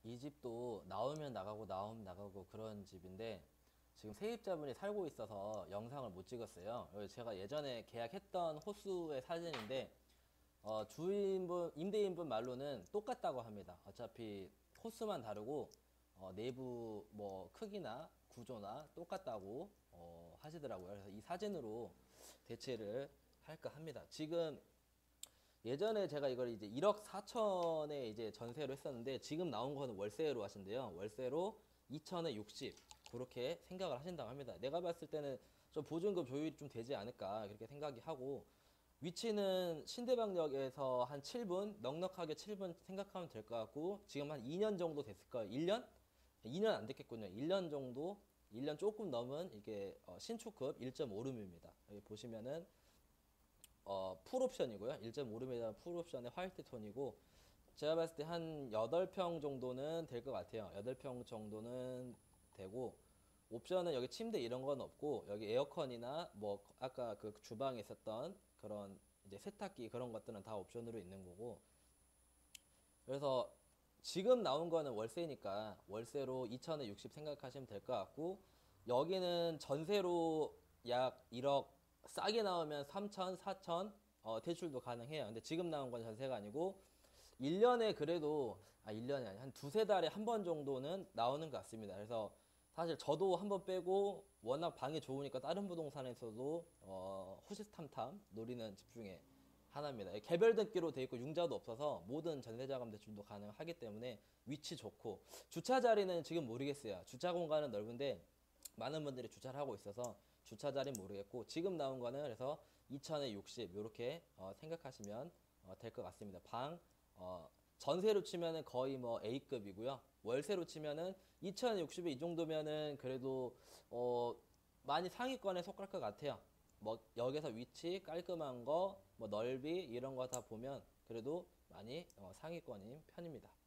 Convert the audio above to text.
이 집도 나오면 나가고 나오면 나가고 그런 집인데 지금 세입자분이 살고 있어서 영상을 못 찍었어요. 그래서 제가 예전에 계약했던 호수의 사진인데 주인분, 임대인분 말로는 똑같다고 합니다. 어차피 호수만 다르고 내부 뭐 크기나 구조나 똑같다고 하시더라고요. 그래서 이 사진으로 대체를 할까 합니다. 지금 예전에 제가 이걸 이제 1억 4천에 이제 전세로 했었는데 지금 나온 거는 월세로 하신대요. 월세로 2천에 60 그렇게 생각을 하신다고 합니다. 내가 봤을 때는 좀 보증금 조율이 좀 되지 않을까 그렇게 생각이 하고 위치는 신대방역에서 한 7분 넉넉하게 7분 생각하면 될 것 같고 지금 한 2년 정도 됐을 거예요. 1년? 2년 안 됐겠군요. 1년 정도 1년 조금 넘은 이게 신축급 1.5룸입니다. 여기 보시면은 풀옵션이고요. 1.5룸에다가 풀옵션의 화이트 톤이고 제가 봤을 때 한 8평 정도는 될 것 같아요. 8평 정도는 되고 옵션은 여기 침대 이런 건 없고 여기 에어컨이나 뭐 아까 그 주방에 있었던 그런 이제 세탁기 그런 것들은 다 옵션으로 있는 거고 그래서 지금 나온 거는 월세니까 월세로 2천에 60 생각하시면 될 것 같고 여기는 전세로 약 1억 싸게 나오면 3천, 4천 대출도 가능해요. 근데 지금 나온 건 전세가 아니고 1년에 그래도 1년이 아니 한 두세 달에 한 번 정도는 나오는 것 같습니다. 그래서 사실 저도 한 번 빼고 워낙 방이 좋으니까 다른 부동산에서도 호시탐탐 노리는 집 중에 하나입니다. 개별 등기로 돼 있고 융자도 없어서 모든 전세자금 대출도 가능하기 때문에 위치 좋고 주차 자리는 지금 모르겠어요. 주차 공간은 넓은데 많은 분들이 주차를 하고 있어서 주차 자리는 모르겠고 지금 나온 거는 그래서 2천에 60 이렇게 생각하시면 될 것 같습니다. 방 전세로 치면은 거의 뭐 A급이고요. 월세로 치면은 2천에 60에 이 정도면은 그래도 많이 상위권에 속할 것 같아요. 뭐 여기서 위치 깔끔한 거, 뭐 넓이 이런 거 다 보면 그래도 많이 상위권인 편입니다.